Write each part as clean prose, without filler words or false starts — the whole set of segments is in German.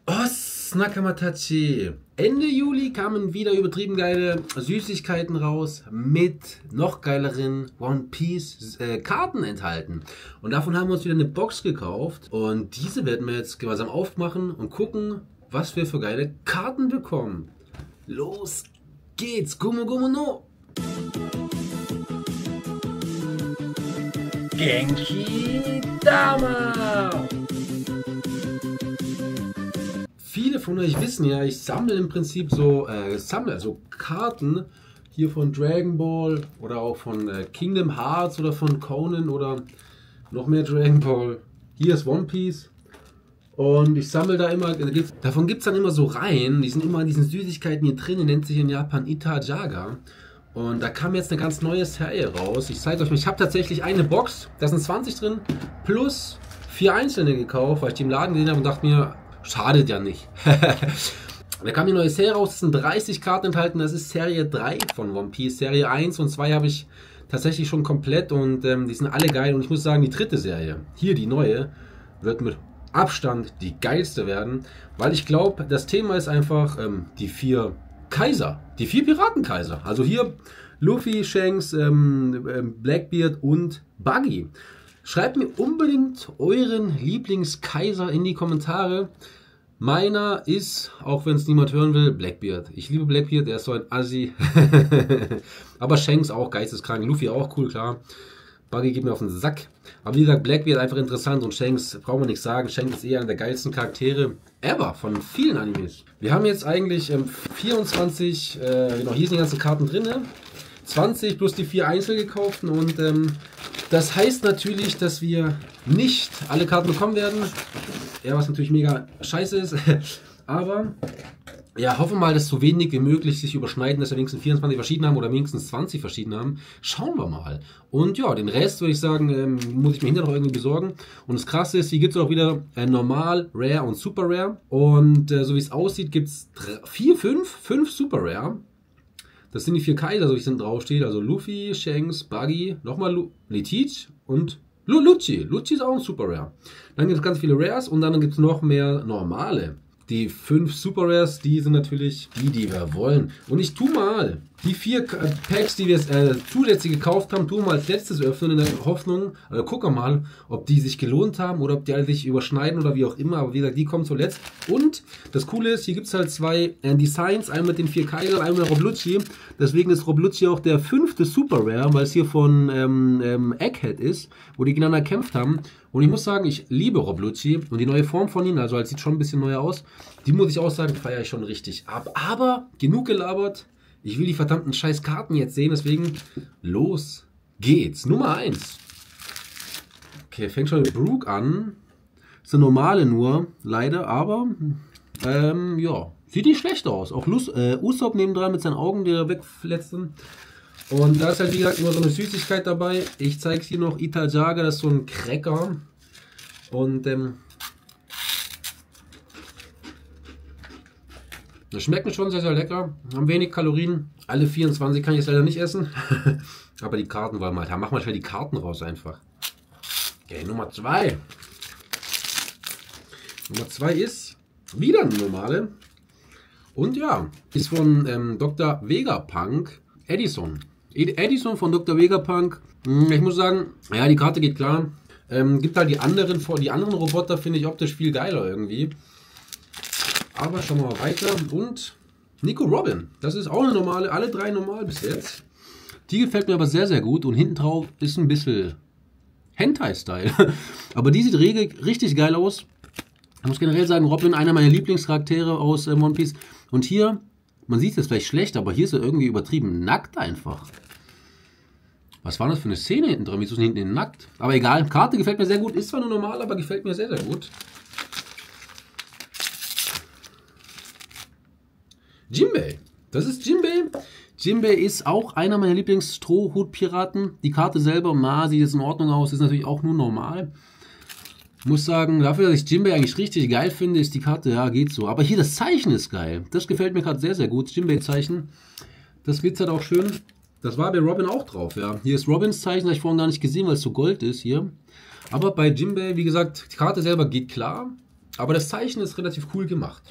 Os Nakamatachi. Ende Juli kamen wieder übertrieben geile Süßigkeiten raus mit noch geileren One Piece Karten enthalten. Und davon haben wir uns wieder eine Box gekauft. Und diese werden wir jetzt gemeinsam aufmachen und gucken, was wir für geile Karten bekommen. Los geht's. Gumo Gumo no. Genki Dama. Viele von euch wissen ja, ich sammle im Prinzip so Karten hier von Dragon Ball oder auch von Kingdom Hearts oder von Conan oder noch mehr Dragon Ball. Hier ist One Piece und ich sammle da immer, davon gibt es dann immer so Reihen, die sind immer in diesen Süßigkeiten hier drin, die nennt sich in Japan Itajaga. Und da kam jetzt eine ganz neue Serie raus. Ich zeige euch mal, ich habe tatsächlich eine Box, da sind 20 drin, plus 4 einzelne gekauft, weil ich die im Laden gesehen habe und dachte mir, schadet ja nicht. Da kam die neue Serie raus, es sind 30 Karten enthalten, das ist Serie 3 von One Piece. Serie 1 und 2 habe ich tatsächlich schon komplett und die sind alle geil. Und ich muss sagen, die dritte Serie, hier die neue, wird mit Abstand die geilste werden, weil ich glaube, das Thema ist einfach die 4 Kaiser, die 4 Piratenkaiser. Also hier Luffy, Shanks, Blackbeard und Buggy. Schreibt mir unbedingt euren Lieblingskaiser in die Kommentare. Meiner ist, auch wenn es niemand hören will, Blackbeard. Ich liebe Blackbeard, er ist so ein Assi. Aber Shanks auch geisteskrank, Luffy auch cool, klar. Buggy geht mir auf den Sack. Aber wie gesagt, Blackbeard einfach interessant und Shanks, brauchen wir nichts sagen. Shanks ist eher einer der geilsten Charaktere ever von vielen Animes. Wir haben jetzt eigentlich 24, genau, hier sind die ganzen Karten drin. 20 plus die 4 einzeln gekauften und das heißt natürlich, dass wir nicht alle Karten bekommen werden. Ja, was natürlich mega scheiße ist. Aber ja, hoffen wir mal, dass so wenig wie möglich sich überschneiden, dass wir wenigstens 24 verschiedene haben oder wenigstens 20 verschiedene haben. Schauen wir mal. Und ja, den Rest würde ich sagen, muss ich mir hinterher noch irgendwie besorgen. Und das Krasse ist, hier gibt es auch wieder Normal, Rare und Super Rare. Und so wie es aussieht, gibt es 5 Super Rare. Das sind die 4 Kaiser, so wie es dann draufsteht. Also Luffy, Shanks, Buggy, nochmal Teach und Lucci. Lucci ist auch ein Super Rare. Dann gibt es ganz viele Rares und dann gibt es noch mehr normale. Die 5 Super Rares, die sind natürlich die wir wollen. Und ich tue mal die 4 Packs, die wir zusätzlich gekauft haben, tue mal als letztes öffnen in der Hoffnung, also gucken mal, ob die sich gelohnt haben oder ob die sich überschneiden oder wie auch immer. Aber wie gesagt, die kommen zuletzt. Und das Coole ist, hier gibt es halt 2 Designs, einmal mit den 4 Kaisern, einmal mit Rob Lucci. Deswegen ist Rob Lucci auch der 5. Super Rare, weil es hier von Egghead ist, wo die gegeneinander gekämpft haben. Und ich muss sagen, ich liebe Rob Lucci und die neue Form von ihm, also halt sieht schon ein bisschen neuer aus. Die muss ich auch sagen, feiere ich schon richtig ab. Aber genug gelabert. Ich will die verdammten scheiß Karten jetzt sehen, deswegen los geht's. Nummer 1. Okay, fängt schon mit Brook an. Ist eine normale nur, leider, aber ja, sieht nicht schlecht aus. Auch Usopp nebendran mit seinen Augen, die er wegfletzen. Und da ist halt wie gesagt immer so eine Süßigkeit dabei. Ich zeige es hier noch, Itajaga, das ist so ein Cracker. Und das schmeckt mir schon sehr, sehr lecker. Haben wenig Kalorien. Alle 24 kann ich jetzt leider nicht essen. Aber die Karten wollen wir halt haben. Machen wir schnell die Karten raus einfach. Okay, Nummer 2. Nummer 2 ist wieder eine normale. Und ja, ist von Dr. Vegapunk Edison. Edison von Dr. Vegapunk. Ich muss sagen, ja, die Karte geht klar. Gibt halt die anderen Roboter, finde ich optisch viel geiler irgendwie. Aber schauen wir mal weiter. Und Nico Robin. Das ist auch eine normale, alle 3 normal bis jetzt. Die gefällt mir aber sehr, sehr gut. Und hinten drauf ist ein bisschen Hentai-Style. Aber die sieht richtig geil aus. Ich muss generell sagen, Robin, einer meiner Lieblingscharaktere aus One Piece. Und hier, man sieht es jetzt vielleicht schlecht, aber hier ist er irgendwie übertrieben nackt einfach. Was war das für eine Szene hinten drin? Wieso ist hinten nackt? Aber egal, Karte gefällt mir sehr gut. Ist zwar nur normal, aber gefällt mir sehr, sehr gut. Jinbei. Das ist Jinbei. Jinbei ist auch einer meiner Lieblings-Strohhut-Piraten. Die Karte selber, sieht jetzt in Ordnung aus, ist natürlich auch nur normal. Muss sagen, dafür, dass ich Jinbei eigentlich richtig geil finde, ist die Karte, ja, geht so. Aber hier das Zeichen ist geil. Das gefällt mir gerade sehr, sehr gut. Jinbei-Zeichen. Das glitzert auch schön. Das war bei Robin auch drauf, ja. Hier ist Robins Zeichen, das habe ich vorhin gar nicht gesehen, weil es so Gold ist hier. Aber bei Jinbei, wie gesagt, die Karte selber geht klar. Aber das Zeichen ist relativ cool gemacht.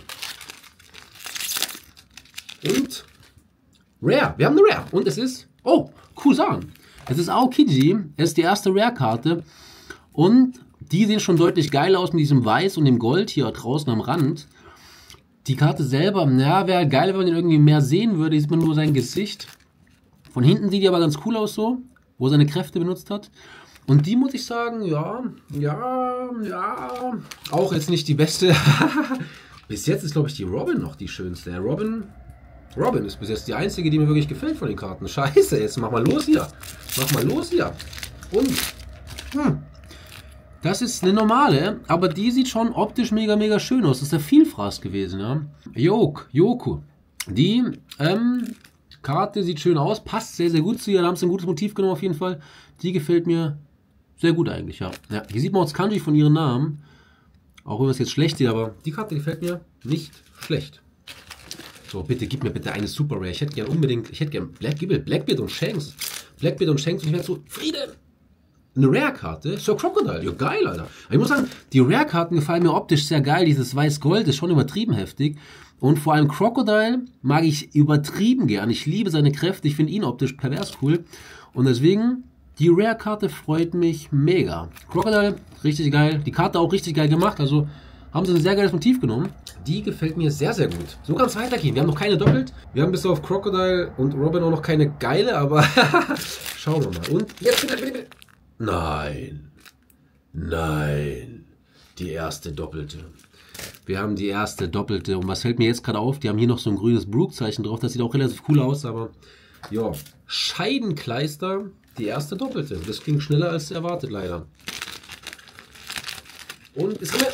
Und Rare. Wir haben eine Rare. Und es ist, oh, Kusan. Es ist Aokiji. Es ist die erste Rare-Karte. Und die sehen schon deutlich geil aus mit diesem Weiß und dem Gold hier draußen am Rand. Die Karte selber, na, wäre geil, wenn man den irgendwie mehr sehen würde. Hier sieht man nur sein Gesicht. Von hinten sieht die aber ganz cool aus so, wo er seine Kräfte benutzt hat. Und die muss ich sagen, ja, auch jetzt nicht die beste. Bis jetzt ist, glaube ich, die Robin noch die schönste. Robin ist bis jetzt die einzige, die mir wirklich gefällt von den Karten. Scheiße, jetzt mach mal los hier. Mach mal los hier. Und, das ist eine normale, aber die sieht schon optisch mega, mega schön aus. Das ist der Vielfraß gewesen, ja. Yoku. Die, Karte sieht schön aus, passt sehr, sehr gut zu ihr. Da haben sie ein gutes Motiv genommen auf jeden Fall. Die gefällt mir sehr gut eigentlich, ja. Hier sieht man auch das Kanji von ihrem Namen. Auch wenn es jetzt schlecht sieht, aber die Karte gefällt mir nicht schlecht. So, bitte, gib mir bitte eine Super Rare. Ich hätte gern Blackbeard und Shanks. Blackbeard und Shanks und ich werde so, Friede! Eine Rare-Karte? Sir Crocodile. Ja, geil, Alter. Aber ich muss sagen, die Rare-Karten gefallen mir optisch sehr geil. Dieses Weiß-Gold ist schon übertrieben heftig. Und vor allem Crocodile mag ich übertrieben gern. Ich liebe seine Kräfte. Ich finde ihn optisch pervers cool. Und deswegen, die Rare-Karte freut mich mega. Crocodile, richtig geil. Die Karte auch richtig geil gemacht. Also haben sie ein sehr geiles Motiv genommen. Die gefällt mir sehr, sehr gut. So kann es weitergehen. Wir haben noch keine doppelt. Wir haben bis auf Crocodile und Robin auch noch keine geile, aber schauen wir mal. Und jetzt bitte. Nein. Die erste doppelte. Wir haben die erste doppelte. Und was fällt mir jetzt gerade auf? Die haben hier noch so ein grünes Brook-Zeichen drauf. Das sieht auch relativ cool aus, aber ja. Scheidenkleister, die erste doppelte. Das ging schneller als erwartet, leider. Und ist immer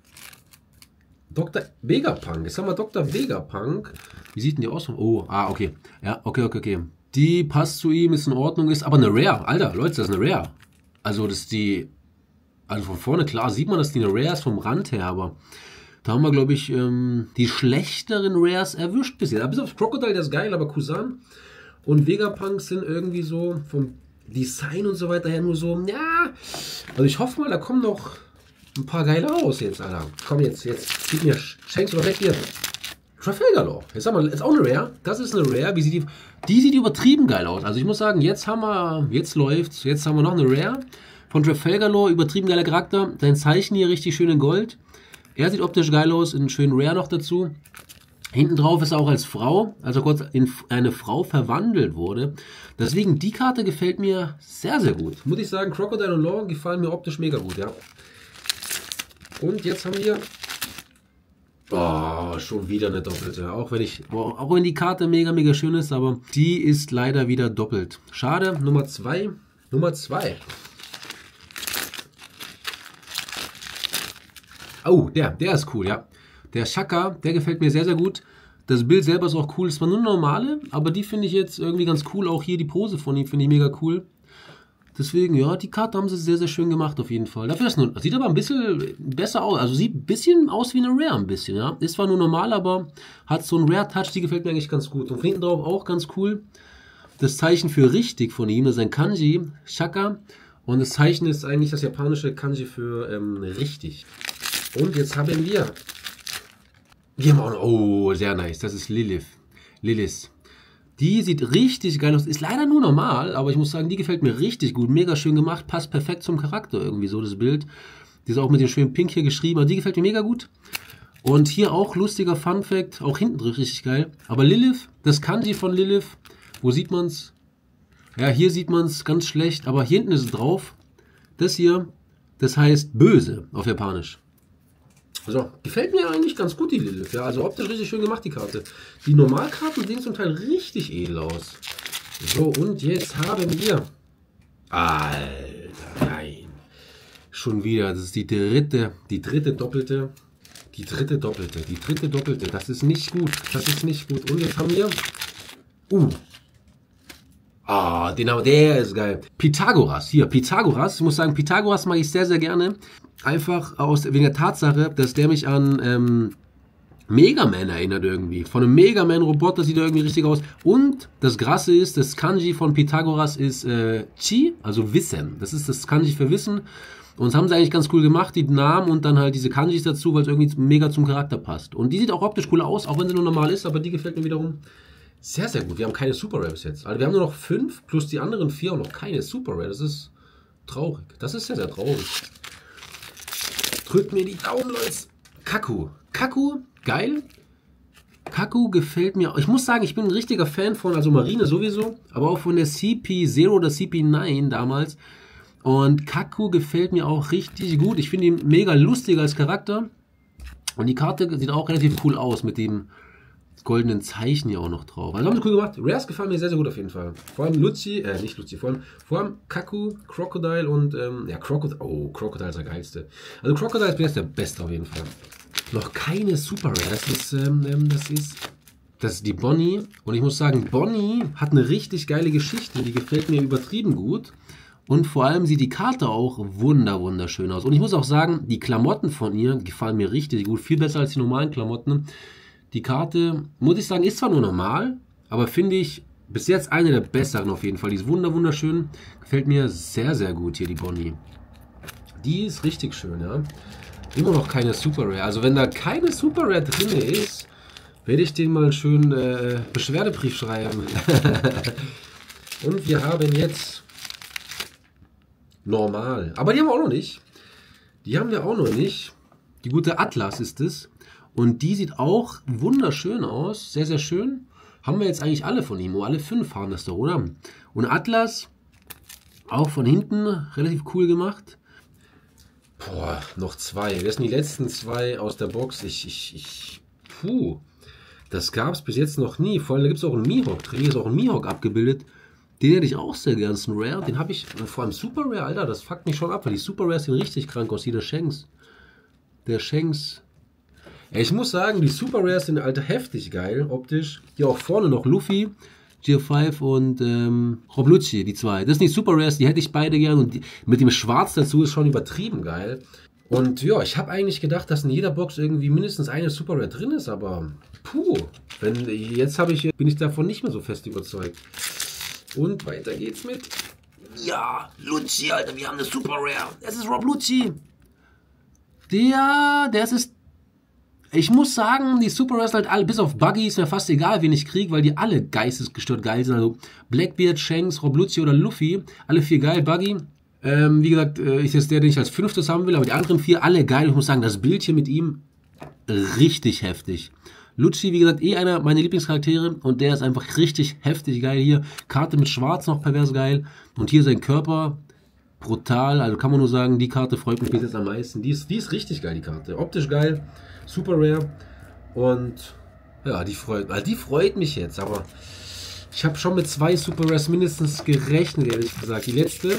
Dr. Vegapunk. Jetzt haben wir Dr. Vegapunk. Wie sieht denn die aus? Oh, okay. Ja, okay. Die passt zu ihm, ist in Ordnung, ist aber eine Rare. Alter, Leute, das ist eine Rare. Also, das ist die. Also von vorne, klar, sieht man, dass die eine Rare ist vom Rand her, aber da haben wir, glaube ich, die schlechteren Rares erwischt bisher. Bis auf Crocodile, der ist geil, aber Kusan und Vegapunk sind irgendwie so vom Design und so weiter her nur so, ja. Also, ich hoffe mal, da kommen noch ein paar geile raus jetzt, Alter. Komm jetzt, gib mir, schenkst du doch weg hier. Trafalgar Law. Jetzt haben wir, ist auch eine Rare. Das ist eine Rare. Wie sieht die sieht übertrieben geil aus. Also ich muss sagen, jetzt läuft's. Jetzt haben wir noch eine Rare von Trafalgar Law. Übertrieben geiler Charakter. Sein Zeichen hier richtig schön in Gold. Er sieht optisch geil aus. In schönen Rare noch dazu. Hinten drauf ist er auch als Frau, also kurz in eine Frau verwandelt wurde. Deswegen, die Karte gefällt mir sehr, sehr gut. Muss ich sagen, Crocodile und Law gefallen mir optisch mega gut, ja. Und jetzt haben wir schon wieder eine doppelte. Auch wenn die Karte mega, mega schön ist, aber die ist leider wieder doppelt. Schade. Nummer 2. Oh, der ist cool, ja. Der Shaka, der gefällt mir sehr, sehr gut. Das Bild selber ist auch cool. Es war nur eine normale, aber die finde ich jetzt irgendwie ganz cool. Auch hier die Pose von ihm finde ich mega cool. Deswegen, ja, die Karte haben sie sehr, sehr schön gemacht auf jeden Fall. Dafür ist sieht aber ein bisschen besser aus. Also sieht ein bisschen aus wie eine Rare ein bisschen, ja. Ist zwar nur normal, aber hat so einen Rare-Touch, die gefällt mir eigentlich ganz gut. Und von hinten drauf auch ganz cool. Das Zeichen für richtig von ihm, das ist ein Kanji, Shaka. Und das Zeichen ist eigentlich das japanische Kanji für richtig. Und jetzt haben wir haben auch noch, oh, sehr nice. Das ist Lilith. Die sieht richtig geil aus. Ist leider nur normal, aber ich muss sagen, die gefällt mir richtig gut. Mega schön gemacht. Passt perfekt zum Charakter irgendwie so, das Bild. Die ist auch mit dem schönen Pink hier geschrieben. Aber die gefällt mir mega gut. Und hier auch lustiger Fun-Fact. Auch hinten drin richtig geil. Aber Lilith, das Kanji von Lilith. Wo sieht man's? Ja, hier sieht man es ganz schlecht. Aber hier hinten ist es drauf. Das hier, das heißt böse auf Japanisch. Also, gefällt mir eigentlich ganz gut, die Lilith. Ja, also optisch richtig schön gemacht, die Karte. Die Normalkarten sehen zum Teil richtig edel aus. So, und jetzt haben wir... Alter, nein. Schon wieder, das ist die dritte doppelte. Die dritte doppelte. Das ist nicht gut. Und jetzt haben wir... der ist geil. Pythagoras. Ich muss sagen, Pythagoras mag ich sehr, sehr gerne. Einfach wegen der Tatsache, dass der mich an Mega Man erinnert irgendwie. Von einem Mega Man Roboter sieht er irgendwie richtig aus. Und das Krasse ist, das Kanji von Pythagoras ist Chi, also Wissen. Das ist das Kanji für Wissen. Und das haben sie eigentlich ganz cool gemacht, die Namen und dann halt diese Kanjis dazu, weil es irgendwie mega zum Charakter passt. Und die sieht auch optisch cool aus, auch wenn sie nur normal ist, aber die gefällt mir wiederum sehr, sehr gut. Wir haben keine Super Rare bis jetzt. Also wir haben nur noch 5 plus die anderen 4 und noch keine Super Rare. Das ist traurig. Das ist sehr, sehr traurig. Drückt mir die Daumen, Leute. Kaku. Kaku, geil. Kaku gefällt mir. Ich muss sagen, ich bin ein richtiger Fan von, also Marine sowieso, aber auch von der CP0 oder CP9 damals. Und Kaku gefällt mir auch richtig gut. Ich finde ihn mega lustig als Charakter. Und die Karte sieht auch relativ cool aus mit dem goldenen Zeichen hier auch noch drauf. Also haben sie cool gemacht. Rares gefallen mir sehr, sehr gut auf jeden Fall. Vor allem Luzi, nicht Luzi, vor allem Kaku, Crocodile und, ja, Crocodile. Oh, Crocodile ist der geilste. Also Crocodile ist der beste auf jeden Fall. Noch keine Super Rare. Das ist die Bonnie. Und ich muss sagen, Bonnie hat eine richtig geile Geschichte. Die gefällt mir übertrieben gut. Und vor allem sieht die Karte auch wunderschön aus. Und ich muss auch sagen, die Klamotten von ihr gefallen mir richtig gut. Viel besser als die normalen Klamotten. Die Karte, muss ich sagen, ist zwar nur normal, aber finde ich bis jetzt eine der besseren auf jeden Fall. Die ist wunderschön. Gefällt mir sehr, sehr gut hier, die Bonnie. Die ist richtig schön, ja. Immer noch keine Super Rare. Also wenn da keine Super Rare drin ist, werde ich den mal einen schönen Beschwerdebrief schreiben. Und wir haben jetzt normal. Aber die haben wir auch noch nicht. Die haben wir auch noch nicht. Die gute Atlas ist es. Und die sieht auch wunderschön aus. Sehr, sehr schön. Haben wir jetzt eigentlich alle von ihm. Alle 5 haben das doch, oder? Und Atlas, auch von hinten, relativ cool gemacht. Boah, noch 2. Das sind die letzten 2 aus der Box. Puh. Das gab es bis jetzt noch nie. Vor allem, da gibt es auch einen Mihawk drin. Hier ist auch ein Mihawk abgebildet. Den hätte ich auch sehr gern. Ein Rare. Den habe ich, vor allem Super Rare, Alter, das fuckt mich schon ab, weil die Super Rares sehen richtig krank aus. Hier der Shanks. Der Shanks. Ich muss sagen, die Super Rares sind, Alter, heftig geil, optisch. Hier auch vorne noch Luffy, Gear5 und Rob Lucci, die 2. Das sind die Super Rares, die hätte ich beide gern. Und mit dem Schwarz dazu ist schon übertrieben geil. Und ja, ich habe eigentlich gedacht, dass in jeder Box irgendwie mindestens eine Super Rare drin ist, aber puh, jetzt bin ich davon nicht mehr so fest überzeugt. Und weiter geht's mit. Ja, Lucci, Alter, wir haben eine Super Rare. Es ist Rob Lucci. Das ist. Ich muss sagen, die Super Rares halt alle, bis auf Buggy, ist mir fast egal, wen ich kriege, weil die alle geistesgestört geil sind. Also Blackbeard, Shanks, Rob Lucci oder Luffy, alle 4 geil. Buggy, wie gesagt, ist jetzt der, den ich als 5. haben will, aber die anderen 4 alle geil. Ich muss sagen, das Bild hier mit ihm richtig heftig. Lucci, wie gesagt, einer meiner Lieblingscharaktere und der ist einfach richtig heftig geil hier. Karte mit Schwarz noch pervers geil und hier sein Körper brutal. Also kann man nur sagen, die Karte freut mich bis jetzt am meisten. Die ist richtig geil, die Karte. Optisch geil. Super Rare und ja, die freut mich jetzt, aber ich habe schon mit 2 Super Rares mindestens gerechnet, ehrlich gesagt. Die letzte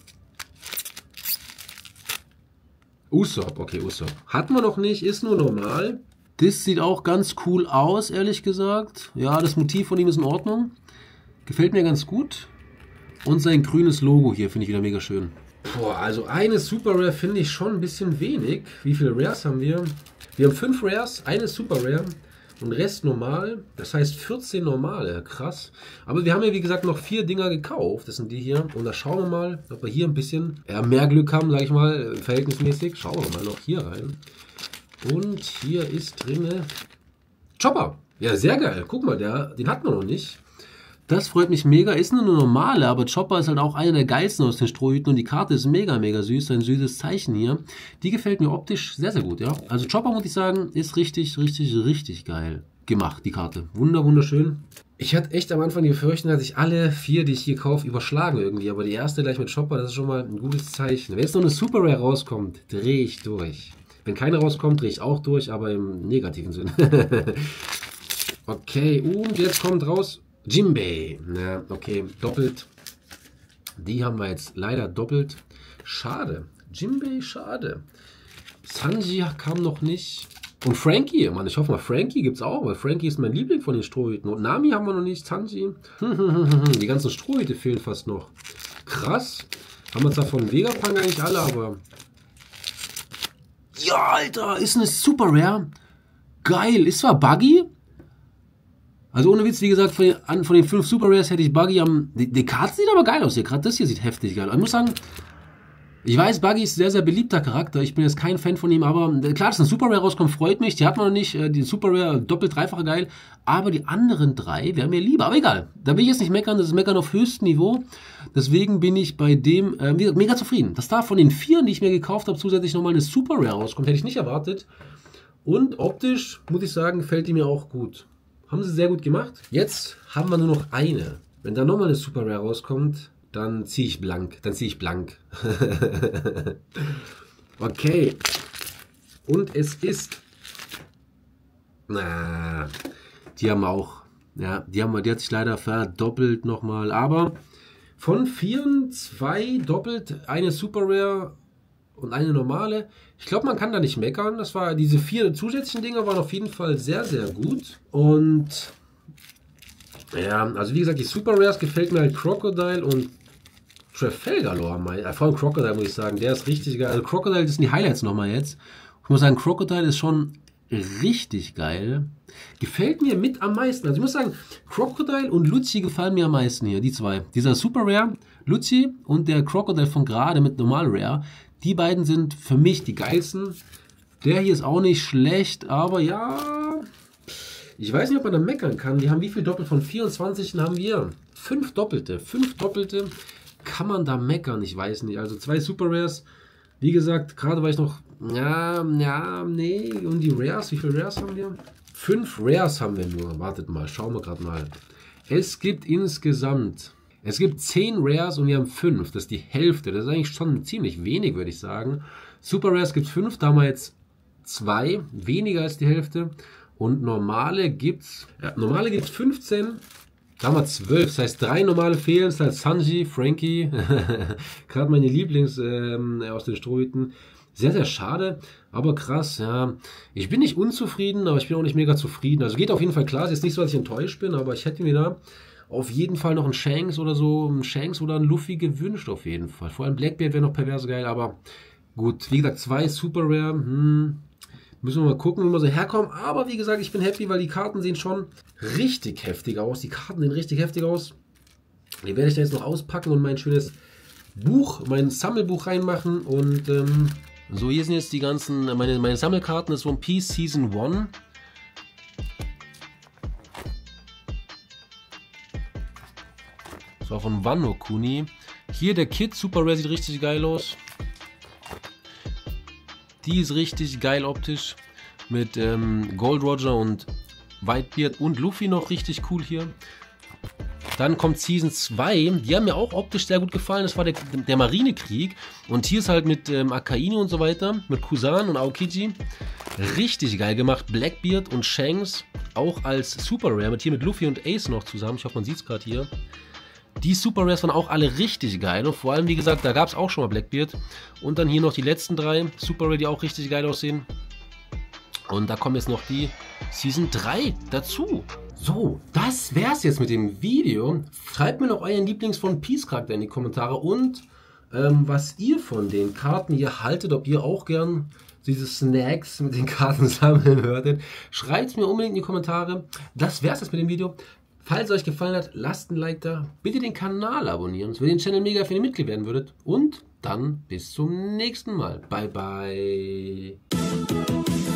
Usopp, okay, Usopp. Hatten wir noch nicht, ist nur normal. Das sieht auch ganz cool aus, ehrlich gesagt. Ja, das Motiv von ihm ist in Ordnung. Gefällt mir ganz gut. Und sein grünes Logo hier finde ich wieder mega schön. Boah, also eine Super Rare finde ich schon ein bisschen wenig. Wie viele Rares haben wir? Wir haben 5 Rares, eine Super Rare und Rest normal. Das heißt 14 normale, krass. Aber wir haben ja wie gesagt noch 4 Dinger gekauft. Das sind die hier. Und da schauen wir mal, ob wir hier ein bisschen mehr Glück haben, sage ich mal, verhältnismäßig. Schauen wir mal noch hier rein. Und hier ist drinne Chopper. Ja, sehr geil. Guck mal, den hatten wir noch nicht. Das freut mich mega. Ist nur eine normale, aber Chopper ist halt auch einer der geilsten aus den Strohhüten und die Karte ist mega süß. Ein süßes Zeichen hier. Die gefällt mir optisch sehr, sehr gut, ja. Also Chopper, muss ich sagen, ist richtig geil gemacht, die Karte. Wunderschön. Ich hatte echt am Anfang die Befürchtung, dass ich alle 4, die ich hier kaufe, überschlagen irgendwie. Aber die erste gleich mit Chopper, das ist schon mal ein gutes Zeichen. Wenn jetzt noch eine Super Rare rauskommt, drehe ich durch. Wenn keine rauskommt, drehe ich auch durch, aber im negativen Sinn. Okay, und jetzt kommt raus Jinbei. Ja, okay, doppelt. Die haben wir jetzt leider doppelt. Schade. Jinbei, schade. Sanji kam noch nicht. Und Frankie, Mann, ich hoffe mal, Frankie gibt es auch, weil Frankie ist mein Liebling von den Strohhüten. Und Nami haben wir noch nicht, Sanji. Die ganzen Strohhüte fehlen fast noch. Krass. Haben wir zwar von Vegapunk eigentlich alle, aber... Ja, Alter, ist eine Super Rare. Geil, ist zwar Buggy. Also ohne Witz, wie gesagt, von den 5 Super Rares hätte ich Buggy am... Die Karte sieht aber geil aus hier. Gerade das hier sieht heftig geil aus. Ich muss sagen, Ich weiß, Buggy ist ein sehr, sehr beliebter Charakter. Ich bin jetzt kein Fan von ihm, aber klar, dass ein Super Rare rauskommt, freut mich. Die hat man noch nicht. Die Super Rare doppelt, dreifache geil. Aber die anderen drei wären mir lieber. Aber egal. Da will ich jetzt nicht meckern. Das ist Meckern auf höchstem Niveau. Deswegen bin ich bei dem mega zufrieden. Dass da von den 4, die ich mir gekauft habe, zusätzlich nochmal eine Super Rare rauskommt, hätte ich nicht erwartet. Und optisch, muss ich sagen, gefällt die mir auch gut. Haben sie sehr gut gemacht. Jetzt haben wir nur noch eine. Wenn da nochmal eine Super Rare rauskommt, dann ziehe ich blank. Okay. Und es ist. Na, die haben auch. Ja, die hat sich leider verdoppelt nochmal. Aber von 4, 2 doppelt, eine Super Rare und eine normale. Ich glaube, man kann da nicht meckern. Das war, diese 4 zusätzlichen Dinger waren auf jeden Fall sehr, sehr gut. Und ja, also wie gesagt, die Super Rares gefällt mir halt Crocodile und Trafalgar Law. Vor allem Crocodile muss ich sagen, der ist richtig geil. Also Crocodile, das sind die Highlights nochmal jetzt. Ich muss sagen, Crocodile ist schon richtig geil. Gefällt mir mit am meisten. Also ich muss sagen, Crocodile und Luzi gefallen mir am meisten hier, die zwei. Dieser Super Rare, Luzi und der Crocodile von gerade mit Normal Rare. Die beiden sind für mich die geilsten. Der hier ist auch nicht schlecht, aber ja, ich weiß nicht, ob man da meckern kann. Die haben wie viel Doppelt von 24 haben wir? 5 Doppelte. 5 Doppelte. Kann man da meckern? Ich weiß nicht. Also 2 Super Rares. Wie gesagt, gerade war ich noch. Nee. Und die Rares, wie viele Rares haben wir? 5 Rares haben wir nur. Wartet mal, schauen wir gerade mal. Es gibt insgesamt. Es gibt 10 Rares und wir haben 5. Das ist die Hälfte. Das ist eigentlich schon ziemlich wenig, würde ich sagen. Super Rares gibt es 5. Da haben wir jetzt 2. Weniger als die Hälfte. Und normale gibt es. Ja, normale gibt es 15. Da haben wir 12, das heißt 3 normale fehlen, das heißt Sanji, Frankie, gerade meine Lieblings aus den Strohhüten. Sehr, sehr schade, aber krass, ja. Ich bin nicht unzufrieden, aber ich bin auch nicht mega zufrieden. Also geht auf jeden Fall klar, es ist nicht so, dass ich enttäuscht bin, aber ich hätte mir da auf jeden Fall noch einen Shanks oder so, einen Luffy gewünscht auf jeden Fall. Vor allem Blackbeard wäre noch perverse geil, aber gut, wie gesagt, 2 Super Rare, müssen wir mal gucken, wie wir so herkommen. Aber wie gesagt, ich bin happy, weil die Karten sehen schon richtig heftig aus. Die Karten sehen richtig heftig aus. Die werde ich da jetzt noch auspacken und mein schönes Buch, mein Sammelbuch reinmachen. Und so, hier sind jetzt die ganzen, meine Sammelkarten. Das ist One Piece Season 1. Das war von Wano Kuni. Hier der Kid, Super Rare, sieht richtig geil aus. Die ist richtig geil optisch. Mit Gold Roger und Whitebeard und Luffy noch richtig cool hier. Dann kommt Season 2. Die haben mir auch optisch sehr gut gefallen. Das war der Marinekrieg. Und hier ist halt mit Akainu und so weiter. Mit Kusan und Aokiji. Richtig geil gemacht. Blackbeard und Shanks auch als Super Rare. Hier mit Luffy und Ace noch zusammen. Ich hoffe, man sieht es gerade hier. Die Super Rares waren auch alle richtig geil. Und vor allem, wie gesagt, da gab es auch schon mal Blackbeard. Und dann hier noch die letzten 3 Super Rare, die auch richtig geil aussehen. Und da kommen jetzt noch die Season 3 dazu. So, das wär's jetzt mit dem Video. Schreibt mir noch euren Lieblings von Peace Charakter in die Kommentare und was ihr von den Karten hier haltet, ob ihr auch gern diese Snacks mit den Karten sammeln würdet. Schreibt es mir unbedingt in die Kommentare. Das wär's jetzt mit dem Video. Falls es euch gefallen hat, lasst ein Like da. Bitte den Kanal abonnieren, wenn ihr den Channel mega für Mitglied werden würdet. Und dann bis zum nächsten Mal. Bye, bye.